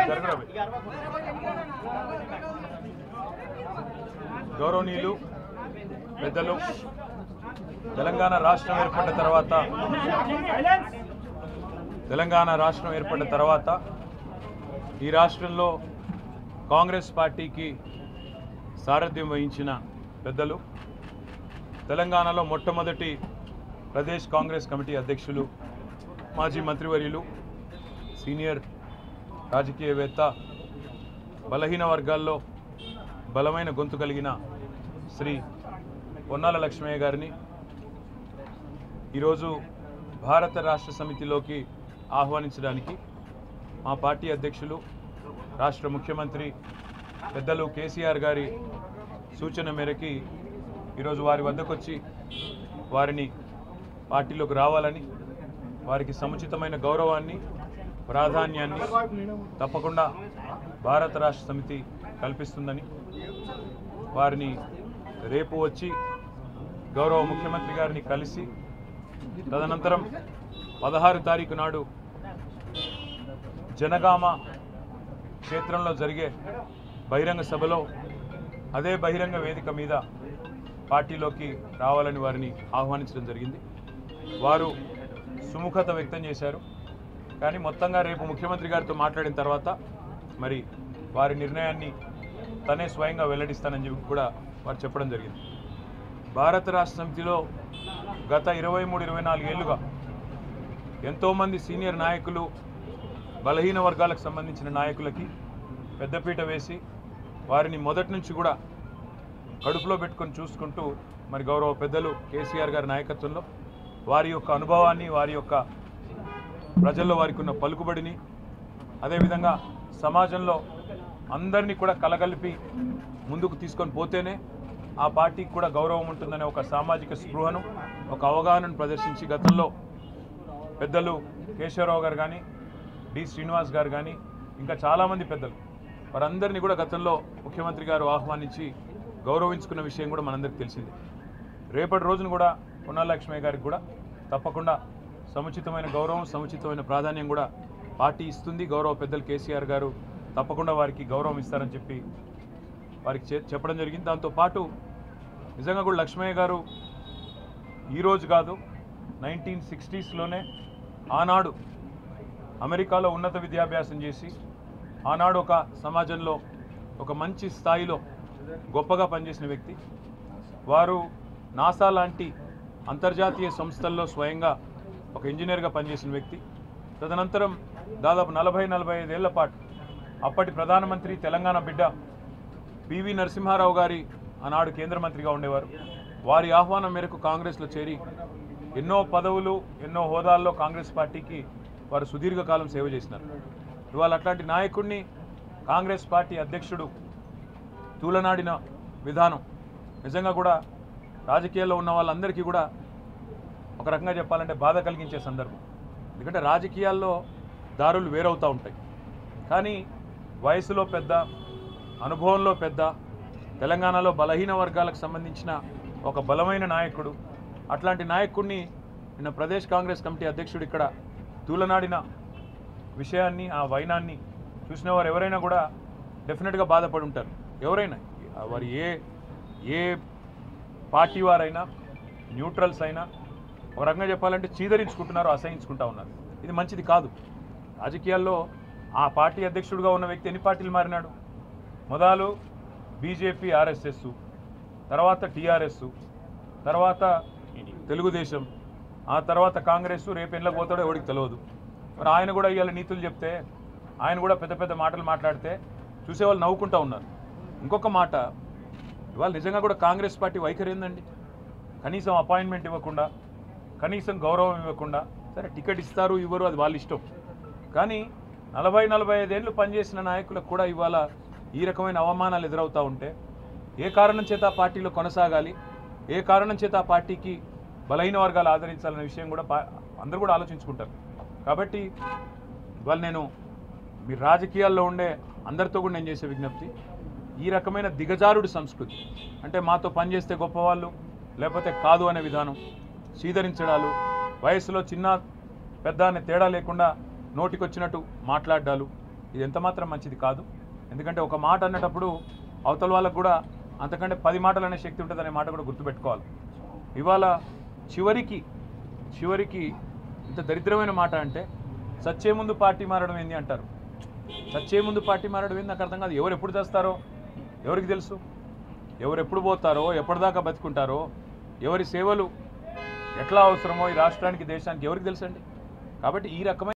గౌరవనీయులు పెద్దలు తెలంగాణ రాష్ట్రం ఏర్పడిన తర్వాత ఈ రాష్ట్రంలో కాంగ్రెస్ పార్టీకి సారథ్యం వహించిన పెద్దలు తెలంగాణలో మొట్టమొదటి ప్రదేశ్ కాంగ్రెస్ కమిటీ అధ్యక్షులు మాజీ మంత్రివర్యులు సీనియర్ రాజకీయవేత్త బలహీన వర్గాల్లో బలమైన గొంతు కలిగిన శ్రీ పొన్నాల లక్ష్మయ్య గారిని ఈరోజు భారత రాష్ట్ర సమితిలోకి ఆహ్వానించడానికి మా పార్టీ అధ్యక్షులు రాష్ట్ర ముఖ్యమంత్రి పెద్దలు కేసీఆర్ గారి సూచన మేరకి ఈరోజు వారి వద్దకు వచ్చి వారిని పార్టీలోకి రావాలని వారికి సముచితమైన గౌరవాన్ని ప్రాధాన్యాన్ని తప్పకుండా భారత రాష్ట్ర సమితి కల్పిస్తుందని వారిని రేపు వచ్చి గౌరవ ముఖ్యమంత్రి గారిని కలిసి తదనంతరం 16 తారీఖు నాడు జనగామ క్షేత్రంలో జరిగే బహిరంగ సభలో అదే బహిరంగ వేదిక మీద పార్టీలోకి రావాలని వారిని ఆహ్వానించడం జరిగింది. వారు సుముఖత వ్యక్తం చేశారు. కానీ మొత్తంగా రేపు ముఖ్యమంత్రి గారితో మాట్లాడిన తర్వాత మరి వారి నిర్ణయాన్ని తనే స్వయంగా వెల్లడిస్తానని చెప్పి కూడా వారు చెప్పడం జరిగింది. భారత రాష్ట్ర సమితిలో గత 23-24 ఏళ్లుగా ఎంతోమంది సీనియర్ నాయకులు బలహీన వర్గాలకు సంబంధించిన నాయకులకి పెద్దపీట వేసి వారిని మొదటి నుంచి కూడా కడుపులో పెట్టుకొని చూసుకుంటూ మరి గౌరవ పెద్దలు కేసీఆర్ గారి నాయకత్వంలో వారి యొక్క అనుభవాన్ని వారి యొక్క ప్రజల్లో వారికి ఉన్న పలుకుబడిని అదేవిధంగా సమాజంలో అందరినీ కూడా కలగలిపి ముందుకు తీసుకొని పోతేనే ఆ పార్టీకి కూడా గౌరవం ఉంటుందనే ఒక సామాజిక స్పృహను ఒక అవగాహనను ప్రదర్శించి గతంలో పెద్దలు కేశవరావు గారు కానీ డి శ్రీనివాస్ గారు కానీ ఇంకా చాలామంది పెద్దలు వారందరినీ కూడా గతంలో ముఖ్యమంత్రి గారు ఆహ్వానించి గౌరవించుకున్న విషయం కూడా మనందరికీ తెలిసింది. రేపటి రోజున కూడా పొన్నాల లక్ష్మయ్య గారికి కూడా తప్పకుండా సముచితమైన గౌరవం సముచితమైన ప్రాధాన్యం కూడా పార్టీ ఇస్తుంది. గౌరవ పెద్దలు కేసీఆర్ గారు తప్పకుండా వారికి గౌరవం ఇస్తారని చెప్పి వారికి చెప్పడం జరిగింది. దాంతోపాటు నిజంగా కూడా లక్ష్మయ్య గారు ఈరోజు కాదు 1960స్లోనే ఆనాడు అమెరికాలో ఉన్నత విద్యాభ్యాసం చేసి ఆనాడు ఒక సమాజంలో ఒక మంచి స్థాయిలో గొప్పగా పనిచేసిన వ్యక్తి. వారు నాసా లాంటి అంతర్జాతీయ సంస్థల్లో స్వయంగా ఒక ఇంజనీర్గా పనిచేసిన వ్యక్తి. తదనంతరం దాదాపు 40-45 ఏళ్ల పాటు అప్పటి ప్రధానమంత్రి తెలంగాణ బిడ్డ పివి నరసింహారావు గారి ఆనాడు కేంద్ర మంత్రిగా ఉండేవారు. వారి ఆహ్వానం మేరకు కాంగ్రెస్లో చేరి ఎన్నో పదవులు ఎన్నో హోదాల్లో కాంగ్రెస్ పార్టీకి వారు సుదీర్ఘకాలం సేవ చేసినారు. ఇవాళ అట్లాంటి నాయకుడిని కాంగ్రెస్ పార్టీ అధ్యక్షుడు తూలనాడిన విధానం నిజంగా కూడా రాజకీయాల్లో ఉన్న వాళ్ళందరికీ కూడా ఒక రకంగా చెప్పాలంటే బాధ కలిగించే సందర్భం. ఎందుకంటే రాజకీయాల్లో దారులు వేరవుతూ ఉంటాయి. కానీ వయసులో పెద్ద, అనుభవంలో పెద్ద, తెలంగాణలో బలహీన వర్గాలకు సంబంధించిన ఒక బలమైన నాయకుడు, అట్లాంటి నాయకుడిని నిన్న ప్రదేశ్ కాంగ్రెస్ కమిటీ అధ్యక్షుడు ఇక్కడ తూలనాడిన విషయాన్ని ఆ వైనాన్ని చూసిన వారు ఎవరైనా కూడా డెఫినెట్గా బాధపడి ఉంటారు. ఎవరైనా వారు ఏ పార్టీ వారైనా న్యూట్రల్స్ అయినా ఒక రకంగా చెప్పాలంటే చీదరించుకుంటున్నారు, అసహించుకుంటా ఉన్నారు. ఇది మంచిది కాదు. రాజకీయాల్లో ఆ పార్టీ అధ్యక్షుడిగా ఉన్న వ్యక్తి ఎన్ని పార్టీలు మారినాడు? మొదలు బీజేపీ ఆర్ఎస్ఎస్, తర్వాత టీఆర్ఎస్, తర్వాత తెలుగుదేశం, ఆ తర్వాత కాంగ్రెస్, రేపు ఎట్లా పోతాడో ఎవరికి తెలియదు. మరి ఆయన కూడా ఇవాళ నీతులు చెప్తే, ఆయన కూడా పెద్ద పెద్ద మాటలు మాట్లాడితే చూసేవాళ్ళు నవ్వుకుంటూ ఉన్నారు. ఇంకొక మాట, ఇవాళ నిజంగా కూడా కాంగ్రెస్ పార్టీ వైఖరి ఏందండి? కనీసం అపాయింట్మెంట్ ఇవ్వకుండా, కనీసం గౌరవం ఇవ్వకుండా, సరే టికెట్ ఇస్తారు ఇవ్వరు అది వాళ్ళ ఇష్టం. కానీ 40-45 ఏళ్ళు పనిచేసిన నాయకులకు కూడా ఇవాళ ఈ రకమైన అవమానాలు ఎదురవుతూ ఉంటే ఏ కారణం చేత ఆ పార్టీలో కొనసాగాలి, ఏ కారణం చేత ఆ పార్టీకి బలహీన వర్గాలు ఆదరించాలనే విషయం కూడా అందరూ కూడా ఆలోచించుకుంటారు. కాబట్టి ఇవాళ నేను మీ రాజకీయాల్లో ఉండే అందరితో కూడా నేను చేసే విజ్ఞప్తి, ఈ రకమైన దిగజారుడు సంస్కృతి అంటే మాతో పనిచేస్తే గొప్పవాళ్ళు లేకపోతే కాదు అనే విధానం, సీదరించడాలు, వయసులో చిన్న పెద్ద అనే తేడా లేకుండా నోటికొచ్చినట్టు మాట్లాడాలు, ఇది ఎంత మాత్రం మంచిది కాదు. ఎందుకంటే ఒక మాట అన్నటప్పుడు అవతల వాళ్ళకు కూడా అంతకంటే 10 మాటలు అనే శక్తి ఉంటుందనే మాట కూడా గుర్తుపెట్టుకోవాలి. ఇవాళ చివరికి ఇంత దరిద్రమైన మాట అంటే సచ్చే ముందు పార్టీ మారడం ఏంది అంటారు. సచ్చే ముందు పార్టీ మారడం ఏంది నాకు అర్థం కాదు. ఎవరు ఎప్పుడు చేస్తారో ఎవరికి తెలుసు, ఎవరు ఎప్పుడు పోతారో ఎప్పటిదాకా బతుకుంటారో, ఎవరి సేవలు ఎట్లా అవసరమో ఈ రాష్ట్రానికి దేశానికి ఎవరికి తెలుసండి. కాబట్టి ఈ రకమైన